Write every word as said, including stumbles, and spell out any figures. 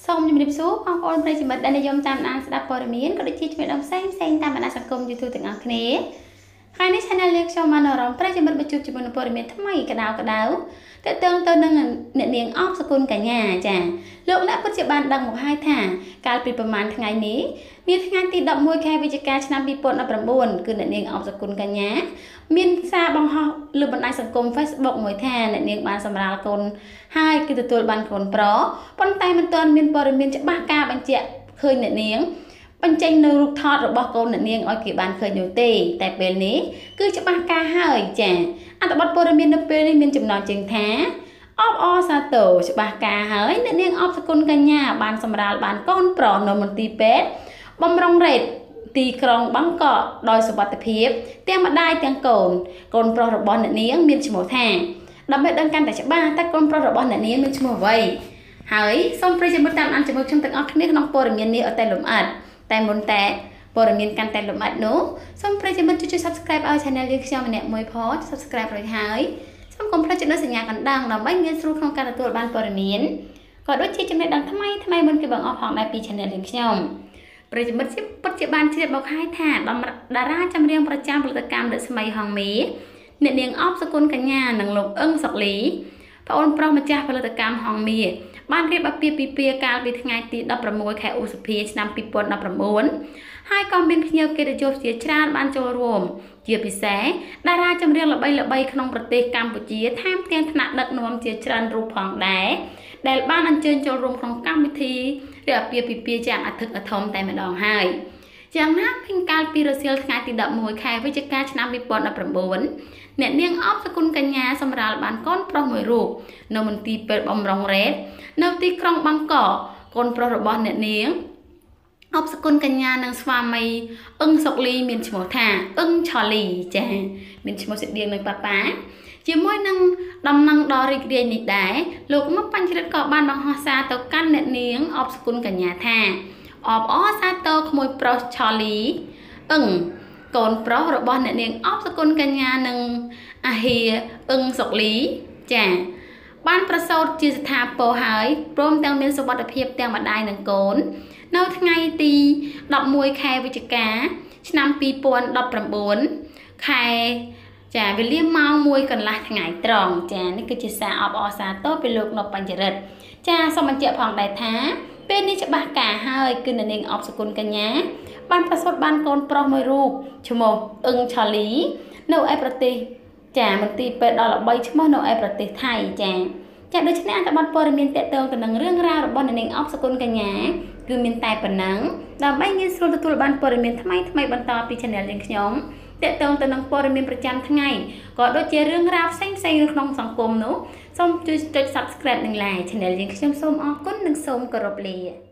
សូមជំរាបសួរបងប្អូនប្រិយមិត្តដែលនិយមតាមដានស្ដាប់ព័ត៌មានក៏ដូចជាជំរាបដល់ផ្សេងផ្សេងតាមបណ្ដាញសង្គម YouTube ទាំងអស់គ្នាថ្ងៃនេះ Channel យើងខ្ញុំបានអារម្មណ៍ប្រិយមិត្តមកជួបជាមួយនឹងព័ត៌មានថ្មីក្តៅក្តៅតើតើទៅនឹងអ្នកនាងអបសគុណកញ្ញាចាលោកអ្នកពិតជាបានដឹងមកហើយថាកាលពីប្រហែលថ្ងៃនេះមានថ្ងៃទីដប់មួយខែវិច្ឆិកាឆ្នាំពីរពាន់ដប់ប្រាំបួនគឺអ្នកនាងអបសគុណកញ្ញាមានសារបង្ហោះលើបណ្ដាញសង្គម Facebook មួយថាអ្នកនាងបានសម្រាលកូនហើយគឺទទួលបានកូនប្រុសប៉ុន្តែមិនទាន់មានព័ត៌មានច្បាស់ការបញ្ជាក់ឃើញអ្នកនាងបញ្ចេញនៅរូបថតរបស់កូនអ្នកនាងឲ្យគេបានឃើញនោះទេតែពេលនេះគឺច្បាស់ការហើយចាអត្ថបទព័ត៌មាននៅពេលនេះមានចំណងជើងថាអបអសាទរច្បាស់ការហើយអ្នកនាងអបសគុណកញ្ញាបានសម្រាលបានកូនប្រុសនៅមន្ទីរពេទ្យបំរុងរ៉េតទីក្រុងបាងកកដោយសុវត្ថិភាពទាំងម្ដាយទាំងកូនកូនប្រុសរបស់អ្នកនាងមានឈ្មោះថាដើម្បីដឹងកាន់តែច្បាស់តើកូនប្រុសរបស់អ្នកនាងមានឈ្មោះអ្វីហើយសូមប្រិយមិត្តតាមដានជាមួយខ្ញុំទាំងអស់គ្នាក្នុងព័ត៌មាននេះឲ្យតែលម្អិតតែមុនតែព័ត៌មានកាន់តែលម្អិតនោះសូមប្រិយមិត្តជួយ Subscribe ឲ្យ Channel យើងខ្ញុំម្នាក់មួយផង Subscribe រួចហើយសូមកុំភ្លេចចុចសញ្ញាកណ្ដឹងដើម្បីងាយស្រួលក្នុងការទទួលបានព័ត៌មានក៏ដូចជាចំណេះដឹងថ្មីថ្មីមុនគេបង្អស់ផងដែរពី Channel យើងខ្ញុំប្រិយមិត្តពិតជាបានជ្រាបមកហើយថាតារាចម្រៀងប្រចាំផលិតកម្មរស្មីហងមីអ្នកនាងអបសគុណកញ្ញានិងលោកអឹងសុកលីប្អូនប្រុសម្ចាស់ផលិតកម្មហងមីបានរៀបអាពាហ៍ពិពាហ៍កាលពីថ្ងៃទីដប់ប្រាំមួយខែឧសភាឆ្នាំពីរពាន់ដប់ប្រាំបួនហើយក៏មានភ្ញៀវកិត្តិយសជាច្រើនបានចូលរួមជាពិសេសតារាចម្រៀងល្បីៗក្នុងប្រទេសកម្ពុជាថែមទាំងថ្នាក់ដឹកនាំជាច្រើនរូបផងដែរដែលបានអញ្ជើញចូលរួមក្នុងកម្មវិធីរៀបអាពាហ៍ពិពាហ៍យ៉ាងអធិកអធមតែម្ដងហើយយ៉ាងណាពេញកាលពីរសៀលថ្ងៃទីដប់មួយខែវិច្ឆិកាឆ្នាំពីរពាន់ដប់ប្រាំបួនអ្នកនាងអបសគុណកញ្ញាសម្រាលបានកូនប្រុសមួយរូបនៅមន្ទីរពេទ្យបំរុងរ៉េតនៅទីក្រុងបាងកកកូនប្រុសរបស់អ្នកនាងអបសគុណកញ្ញានិងស្វាមីអឹងសុកលីមានឈ្មោះថាអឹងឆូលីចា៎មានឈ្មោះស្តៀងនឹងប៉ាប៉ាជាមួយនឹងដំណឹងដ៏រីករាយនេះដែរលោកមកបញ្ជ្រិតក៏បានបង្ហោះសារទៅកាន់អ្នកនាងអបសគុណកញ្ញាថាអបអរសាទរក្មួយប្រុសឆូលីអឹងកូនប្រុសរបស់អ្នកនាងអបសគុណកញ្ញានិងអាហាអឹងសុកលីចា៎បានប្រសូតជាស្ថាពរហើយព្រមទាំងមានសុវត្ថិភាពទាំងម្ដាយនិងកូននៅថ្ងៃទីដប់មួយខែវិច្ឆិកាឆ្នាំពីរពាន់ដប់ប្រាំបួនខែចាវេលាម៉ោងមួយកន្លះថ្ងៃត្រង់ចានេះគឺជាសារអបអរសាទរពីលោកនៅបញ្ចរិតចាសូមបញ្ជាក់ផងដែរថាពេលនេះច្បាស់ការហើយគឺអ្នកនាងអបសគុណកញ្ញាបានប្រសូតបានកូនប្រុសមួយរូបឈ្មោះអឹងឆូលីនៅឯប្រទេសចាមន្ទីរពេទ្យដ៏ល្បីឈ្មោះនៅឯប្រទេសថៃចាចាដូច្នេះអត្ថបទព័ត៌មានតកតងទៅនឹងរឿងរ៉ាវរបស់អ្នកនាងអបសគុណកញ្ញាគឺមានតែប៉ុណ្ណឹងដើម្បីងាយស្រួលទទួលបានព័ត៌មានថ្មីថ្មីបន្តពី Channel យើងខ្ញុំតកតងទៅនឹងព័ត៌មានប្រចាំថ្ងៃក៏ដូចជារឿងរ៉ាវផ្សេងផ្សេងនៅក្នុងសង្គមនោះសូមជួយចុច Subscribe និង Like Channel យើងខ្ញុំសូមអរគុណនិងសូមគោរពលា